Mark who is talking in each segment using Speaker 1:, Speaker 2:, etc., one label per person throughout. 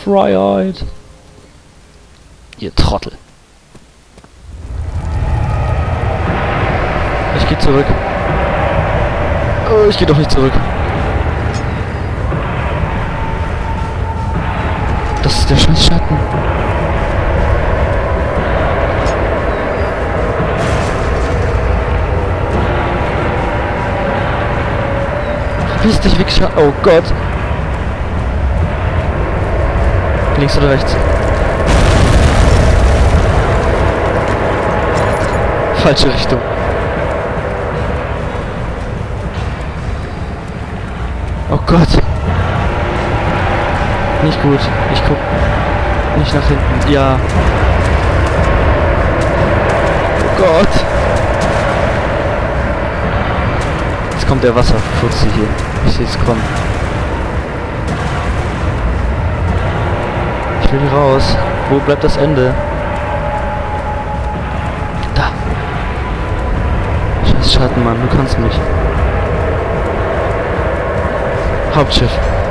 Speaker 1: Freiheit! Ihr Trottel. Ich geh zurück. Oh, ich geh doch nicht zurück. Das ist der scheiß Schatten. Verpiss dich, Wichser. Oh Gott. Links oder rechts? Falsche Richtung. Oh Gott. Nicht gut. Ich guck nicht nach hinten. Ja. Oh Gott. Jetzt kommt der Wasserfutzi hier. Ich sehe es kommen. Ich will hier raus. Wo bleibt das Ende? Da. Scheiß Schatten, Mann. Du kannst mich. Hauptschiff.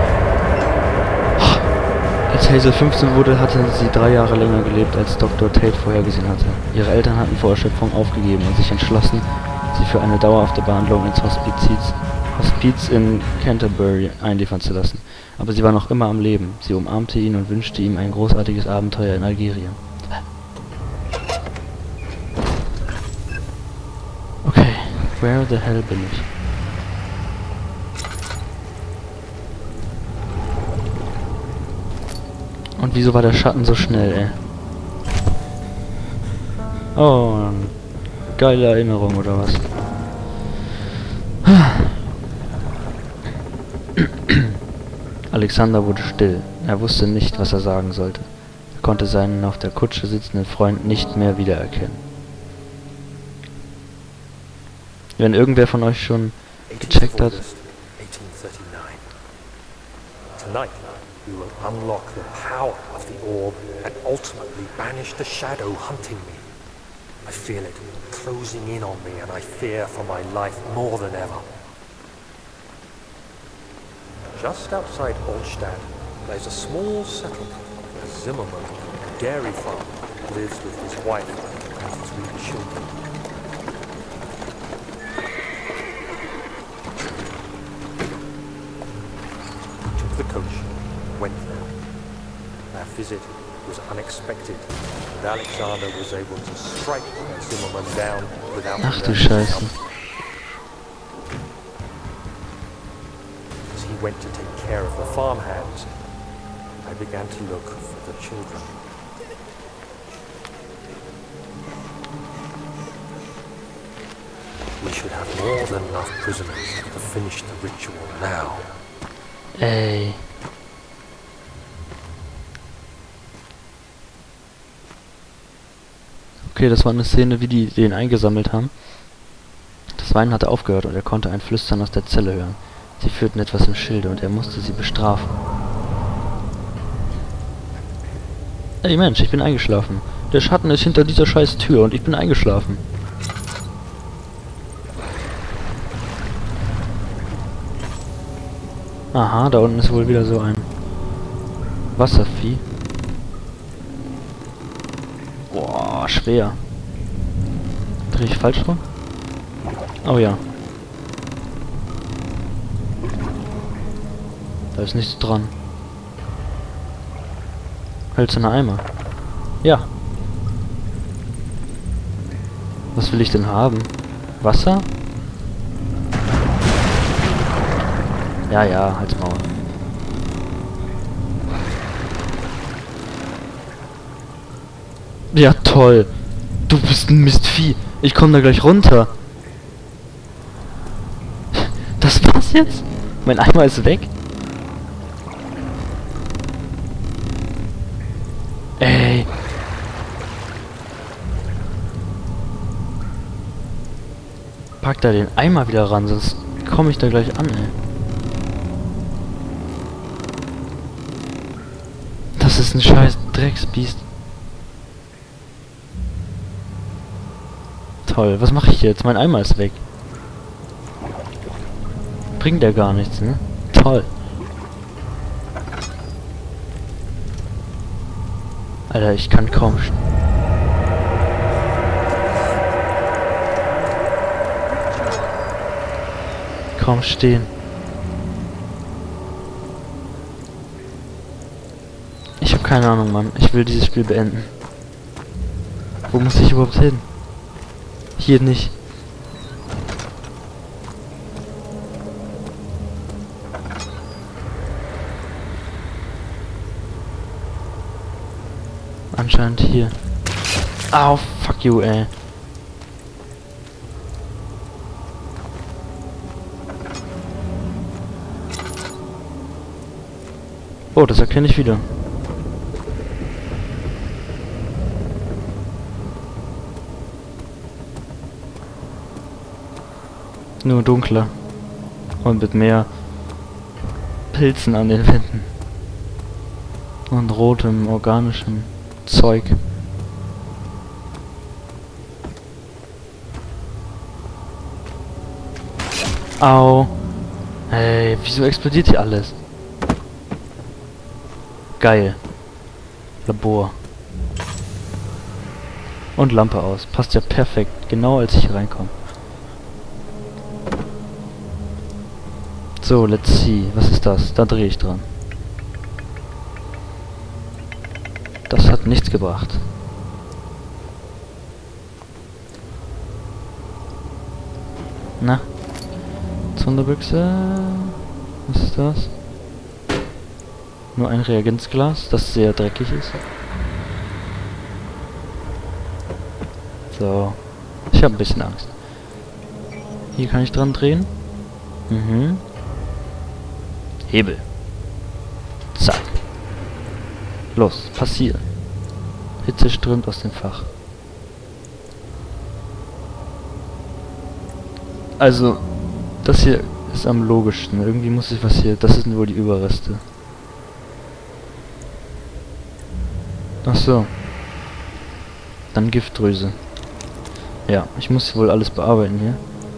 Speaker 1: Als Hazel 15 wurde, hatte sie 3 Jahre länger gelebt, als Dr. Tate vorhergesehen hatte. Ihre Eltern hatten vor Erschöpfung aufgegeben und sich entschlossen, sie für eine dauerhafte Behandlung ins Hospiz in Canterbury einliefern zu lassen. Aber sie war noch immer am Leben. Sie umarmte ihn und wünschte ihm ein großartiges Abenteuer in Algerien. Okay, where the hell bin ich? Und wieso war der Schatten so schnell, ey? Oh, geile Erinnerung, oder was? Alexander wurde still. Er wusste nicht, was er sagen sollte. Er konnte seinen auf der Kutsche sitzenden Freund nicht mehr wiedererkennen. Wenn irgendwer von euch schon gecheckt hat...
Speaker 2: We will unlock the power of the orb and ultimately banish the shadow hunting me. I feel it closing in on me and I fear for my life more than ever. Just outside Olstadt lies a small settlement where Zimmerman, a dairy farmer, lives with his wife and 3 children. I took the coach. Went there. Our visit was unexpected, and Alexander was able to strike Zimmerman down without...
Speaker 1: Ach du Scheiße.
Speaker 2: As he went to take care of the farmhands, I began to look for the children. We should have more than enough prisoners to finish the ritual now.
Speaker 1: Ey. Okay, das war eine Szene, wie die den eingesammelt haben. Das Weinen hatte aufgehört und er konnte ein Flüstern aus der Zelle hören. Sie führten etwas im Schilde und er musste sie bestrafen. Ey Mensch, ich bin eingeschlafen. Der Schatten ist hinter dieser scheiß Tür und ich bin eingeschlafen. Aha, da unten ist wohl wieder so ein Wasservieh. Boah, schwer. Dreh ich falsch rum? Oh ja. Da ist nichts dran. Hölzerner Eimer. Ja. Was will ich denn haben? Wasser? Ja, ja, halt's Maul. Ja, toll. Du bist ein Mistvieh. Ich komm da gleich runter. Das war's jetzt? Mein Eimer ist weg? Ey. Pack da den Eimer wieder ran, sonst komme ich da gleich an, ey. Das ist ein scheiß Drecksbiest. Toll, was mache ich jetzt? Mein Eimer ist weg. Bringt ja gar nichts, ne? Toll. Alter, ich kann kaum... kaum stehen. Ich habe keine Ahnung, Mann. Ich will dieses Spiel beenden. Wo muss ich überhaupt hin? Hier nicht. Anscheinend hier. Au, fuck you, ey. Oh, das erkenne ich wieder. Nur dunkler. Und mit mehr Pilzen an den Wänden. Und rotem, organischem Zeug. Au. Hey, wieso explodiert hier alles? Geil. Labor. Und Lampe aus. Passt ja perfekt. Genau als ich hier reinkomme. So, let's see. Was ist das? Da drehe ich dran. Das hat nichts gebracht. Na? Sonderbüchse. Was ist das? Nur ein Reagenzglas, das sehr dreckig ist. So. Ich habe ein bisschen Angst. Hier kann ich dran drehen. Mhm. Hebel. Zack. Los, passier. Hitze strömt aus dem Fach. Also, das hier ist am logischsten. Irgendwie muss ich was hier... Das sind wohl die Überreste. Ach so. Dann Giftdrüse. Ja, ich muss wohl alles bearbeiten hier.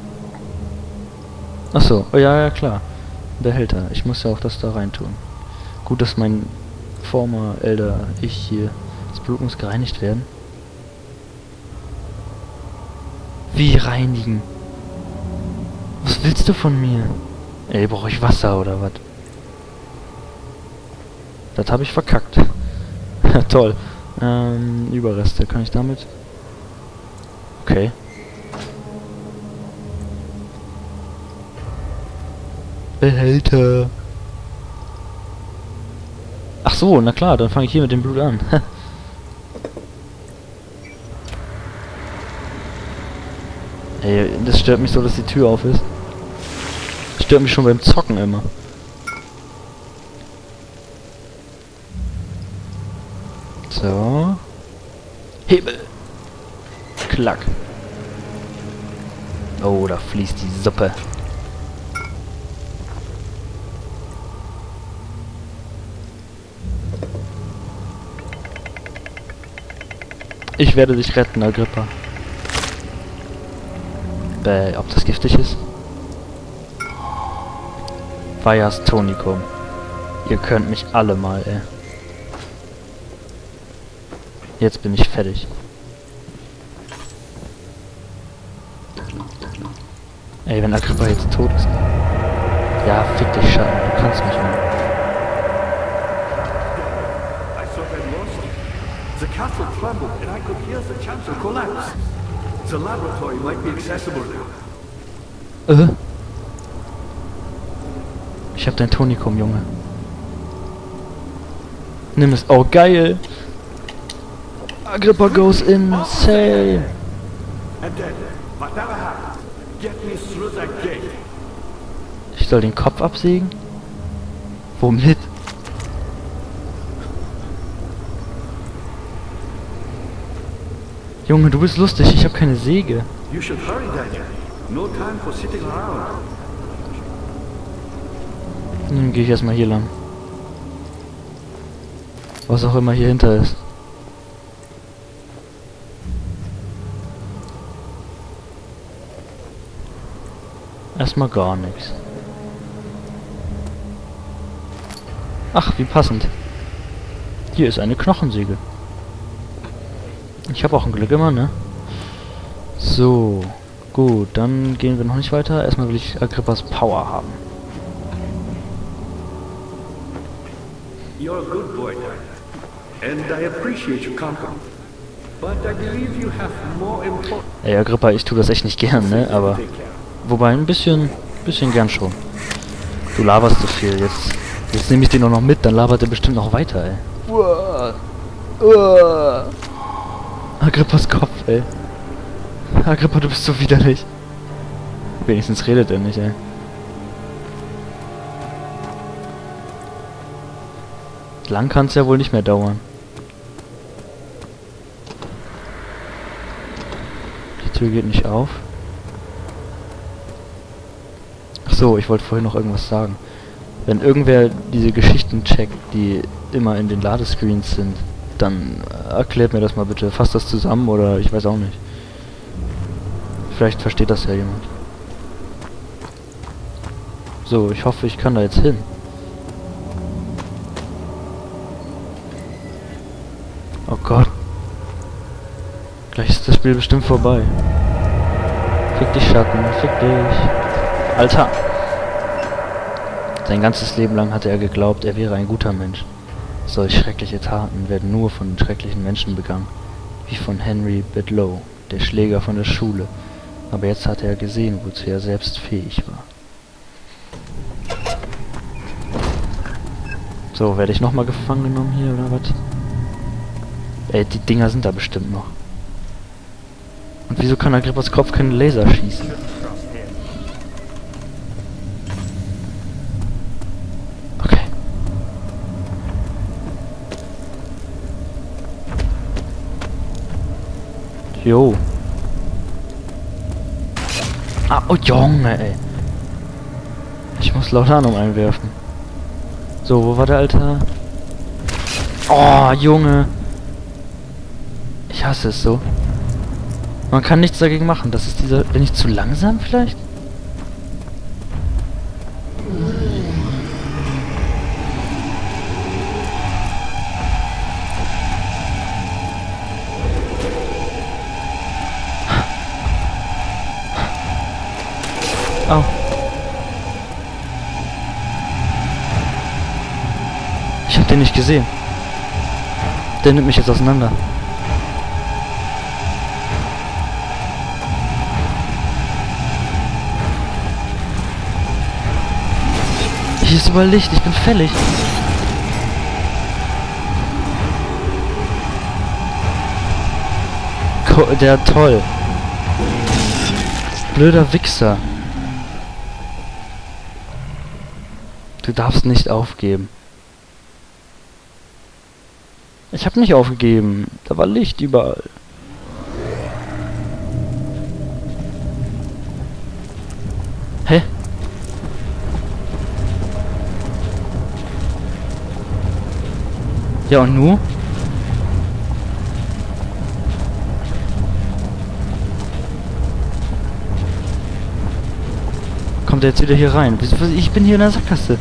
Speaker 1: Ach so, oh ja, ja klar. Behälter. Ich muss ja auch das da rein tun. Gut, dass mein former Elder ich hier... Das Blut muss gereinigt werden. Wie reinigen? Was willst du von mir? Ey, brauche ich Wasser oder was? Das habe ich verkackt. Toll. Überreste. Kann ich damit? Okay. Behälter. Ach so, na klar, dann fange ich hier mit dem Blut an. Ey, das stört mich so, dass die Tür auf ist. Das stört mich schon beim Zocken immer. So. Hebel. Klack. Oh, da fließt die Suppe. Ich werde dich retten, Agrippa. Ob das giftig ist? Vayas Tonicum. Ihr könnt mich alle mal, ey. Jetzt bin ich fertig. Ey, wenn Agrippa jetzt tot ist. Ja, fick dich, Schatten. Du kannst mich mehr.
Speaker 3: The castle trembled and I could hear the chancel collapse. The laboratory might be accessible now.
Speaker 1: Ich hab dein Tonikum, Junge. Nimm es. Oh, geil. Agrippa goes insane.
Speaker 3: And then, whatever happens, get me through that gate.
Speaker 1: Ich soll den Kopf absägen? Womit? Junge, du bist lustig, ich habe keine Säge.
Speaker 3: You should hurry, Daniel. No time for sitting around.
Speaker 1: Dann gehe ich erstmal hier lang. Was auch immer hier hinter ist. Erstmal gar nichts. Ach, wie passend. Hier ist eine Knochensäge. Ich habe auch ein Glück immer, ne? So. Gut, dann gehen wir noch nicht weiter. Erstmal will ich Agrippas Power haben.
Speaker 3: You're a good boy, Dad. And I appreciate your confidence. But I believe you have more important...
Speaker 1: Ey, Agrippa, ich tue das echt nicht gern, ne? Aber... Wobei, ein bisschen gern schon. Du laberst so viel. Jetzt nehme ich den auch noch mit, dann labert er bestimmt noch weiter, ey. Agrippas Kopf, ey. Agrippa, du bist so widerlich. Wenigstens redet er nicht, ey. Lang kann es ja wohl nicht mehr dauern. Die Tür geht nicht auf. Ach so, ich wollte vorhin noch irgendwas sagen. Wenn irgendwer diese Geschichten checkt, die immer in den Ladescreens sind, dann erklärt mir das mal bitte. Fasst das zusammen oder ich weiß auch nicht. Vielleicht versteht das ja jemand. So, ich hoffe, ich kann da jetzt hin. Oh Gott. Gleich ist das Spiel bestimmt vorbei. Fick dich, Schatten. Fick dich. Alter. Sein ganzes Leben lang hatte er geglaubt, er wäre ein guter Mensch. Solch schreckliche Taten werden nur von schrecklichen Menschen begangen. Wie von Henry Bedloe, der Schläger von der Schule. Aber jetzt hatte er gesehen, wozu er selbst fähig war. So, werde ich nochmal gefangen genommen hier, oder was? Ey, die Dinger sind da bestimmt noch. Und wieso kann Agrippas Kopf keinen Laser schießen? Okay. Jo. Ah, oh Junge, ey. Ich muss Laudanum einwerfen. So, wo war der Alter? Oh, Junge. Ich hasse es so. Man kann nichts dagegen machen. Das ist dieser... Bin ich zu langsam vielleicht? Au. Ich hab den nicht gesehen. Der nimmt mich jetzt auseinander. Hier ist überall Licht, ich bin fällig. Der toll. Blöder Wichser. Du darfst nicht aufgeben. Ich hab nicht aufgegeben. Da war Licht überall. Hä? Ja, und nu? Kommt er jetzt wieder hier rein? Ich bin hier in der Sackgasse.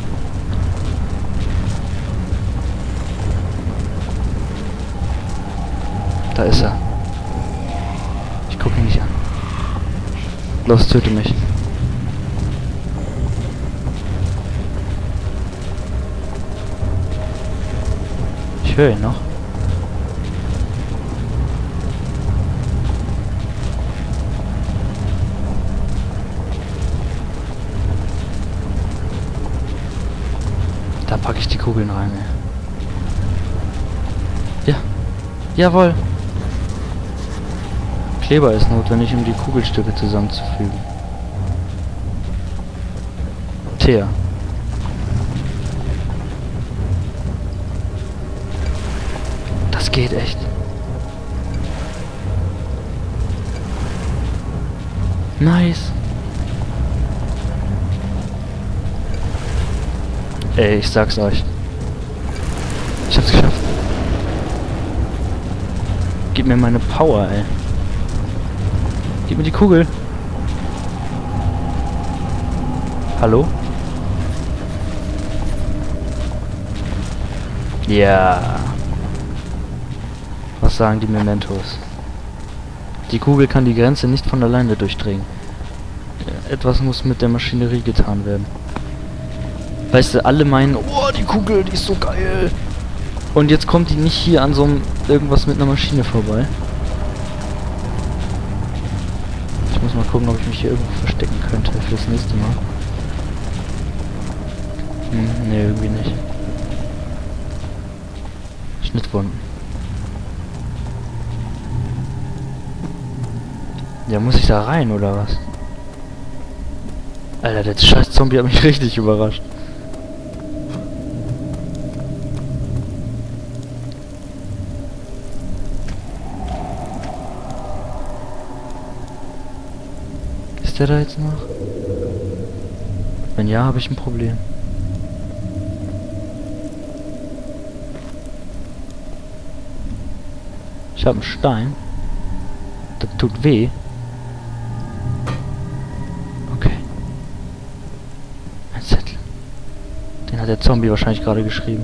Speaker 1: Da ist er. Ich gucke ihn nicht an. Los, töte mich. Ich höre ihn noch. Da packe ich die Kugeln rein, ey. Ja. Jawohl. Kleber ist notwendig, um die Kugelstücke zusammenzufügen. Teer. Das geht echt. Nice. Ey, ich sag's euch. Ich hab's geschafft. Gib mir meine Power, ey. Gib mir die Kugel. Hallo? Ja. Was sagen die Mementos? Die Kugel kann die Grenze nicht von alleine durchdringen. Etwas muss mit der Maschinerie getan werden. Weißt du, alle meinen, oh, die Kugel, die ist so geil. Und jetzt kommt die nicht hier an so einem irgendwas mit einer Maschine vorbei. Ich muss mal gucken, ob ich mich hier irgendwo verstecken könnte fürs nächste Mal. Ne, irgendwie nicht. Schnittwunden. Ja, muss ich da rein, oder was? Alter, der scheiß Zombie hat mich richtig überrascht. Ist der da jetzt noch? Wenn ja, habe ich ein Problem. Ich habe einen Stein. Das tut weh. Okay. Ein Zettel. Den hat der Zombie wahrscheinlich gerade geschrieben.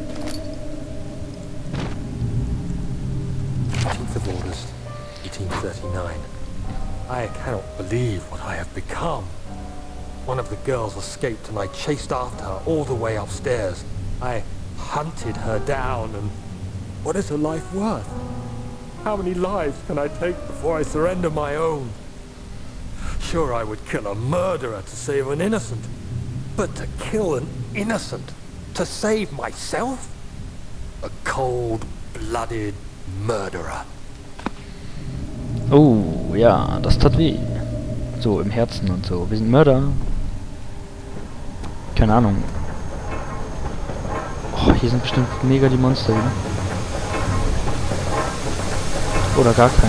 Speaker 2: 18th of August, 1839. I cannot believe what I have become. One of the girls escaped and I chased after her all the way upstairs. I hunted her down and... what is her life worth? How many lives can I take before I surrender my own? Sure, I would kill a murderer to save an innocent. But to kill an innocent to save myself? A cold-blooded murderer.
Speaker 1: Oh, ja, das tat weh. So, im Herzen und so. Wir sind Mörder. Keine Ahnung. Oh, hier sind bestimmt mega die Monster, ne? Oder gar keine.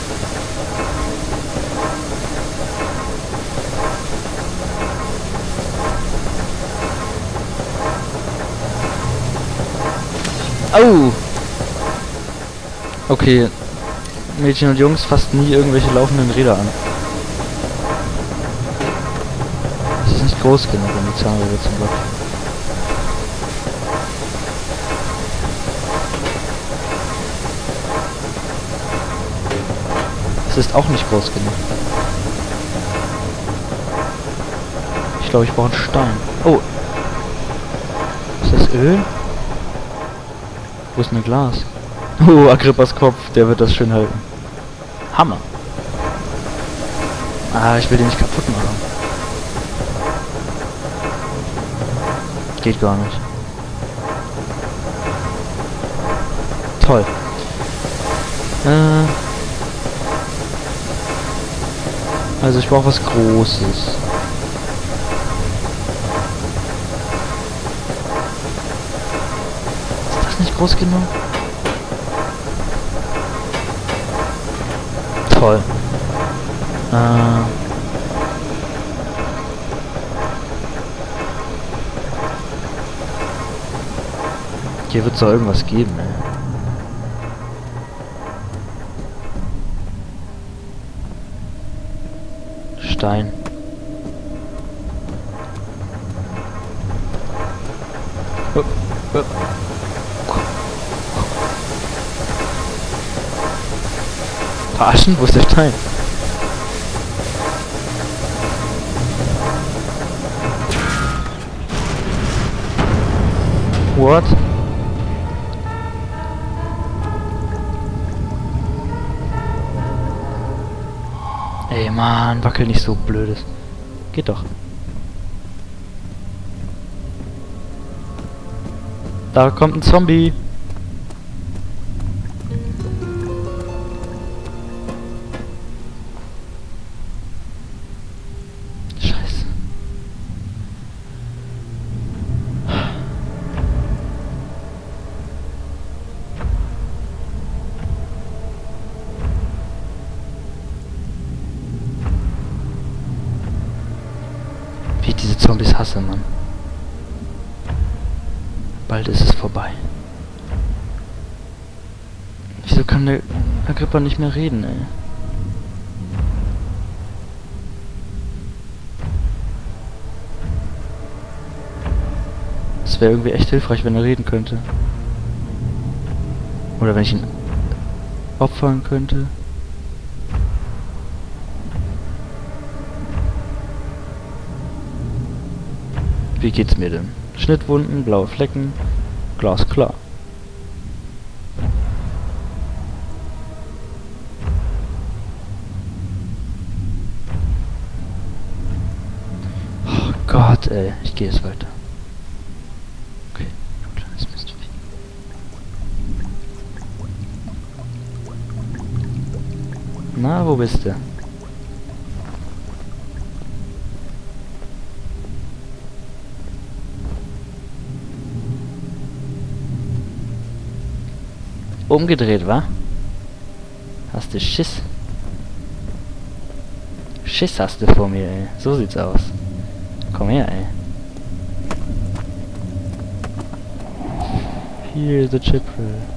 Speaker 1: Au! Okay. Mädchen und Jungs, fasst nie irgendwelche laufenden Räder an. Das ist nicht groß genug, um die Zahnräder zum Glück. Das ist auch nicht groß genug. Ich glaube, ich brauche einen Stein. Oh! Ist das Öl? Wo ist denn ein Glas? Oh, Agrippas Kopf, der wird das schön halten. Hammer. Ah, ich will den nicht kaputt machen. Geht gar nicht. Toll. Also ich brauche was Großes. Ist das nicht groß genug? Toll. Hier wird es doch irgendwas geben, ey. Stein. Hup, hup. Verarschen? Wo ist der Stein? What? Ey, Mann, wackel nicht so blödes. Geht doch. Da kommt ein Zombie. Scheiße. Wie ich diese Zombies hasse, Mann. Bald ist es vorbei. Wieso kann der Agrippa nicht mehr reden, ey? Es wäre irgendwie echt hilfreich, wenn er reden könnte. Oder wenn ich ihn opfern könnte. Wie geht's mir denn? Schnittwunden, blaue Flecken, glasklar. Oh Gott, ey, ich gehe jetzt weiter. Okay, du kleines Mistvieh. Na, wo bist du? Umgedreht, wa? Hast du Schiss? Schiss hast du vor mir, ey. So sieht's aus. Komm her, ey. Here's the chip.